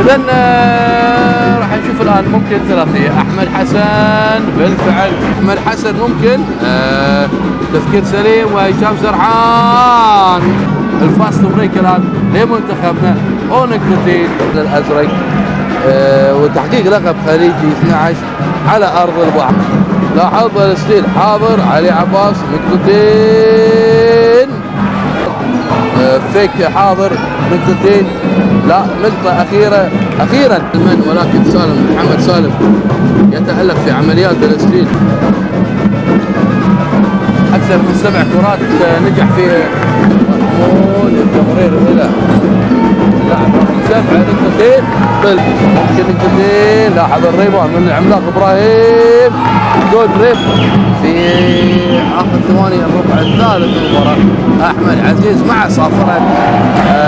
إذا راح نشوف الآن ممكن ثلاثية. أحمد حسن بالفعل، أحمد حسن ممكن تفكير سليم، وهشام سرحان. الفاست بريك الآن لمنتخبنا ونقطتين للأزرق، وتحقيق لقب خليجي 12 على أرض البحر. لاحظ الستيل حاضر علي عباس، نقطتين فيك حاضر، نقطتين لا، نقطة أخيرا ولكن سالم محمد سالم يتألق في عمليات الستيل. أكثر من 7 كرات نجح فيها محمود. التمرير إلى اللاعب رقم 7، نقطتين ممكن نقطتين. لاحظ الريبون من العملاق إبراهيم، جول ريب في آخر ثواني الربع الثالث من المباراة. أحمد عزيز مع صافرة